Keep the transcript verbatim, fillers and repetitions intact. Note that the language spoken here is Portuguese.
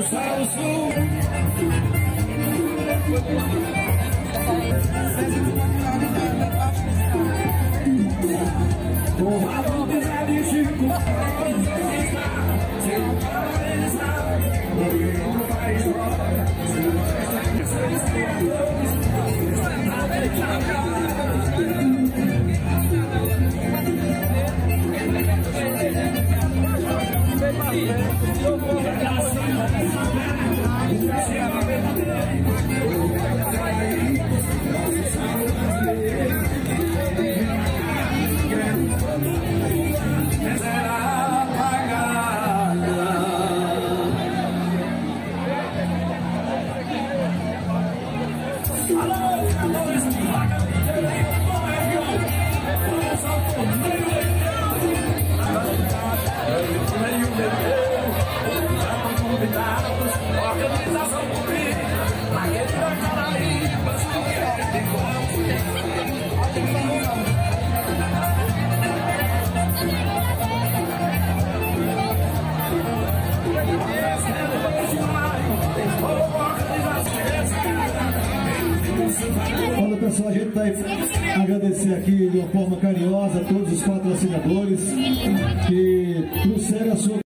para o sul. Com a vontade de Chico, se não para eles não, ninguém não faz hora. Se não faz Olha, pessoal, a gente vai agradecer aqui de uma forma carinhosa a todos os patrocinadores que trouxeram a sua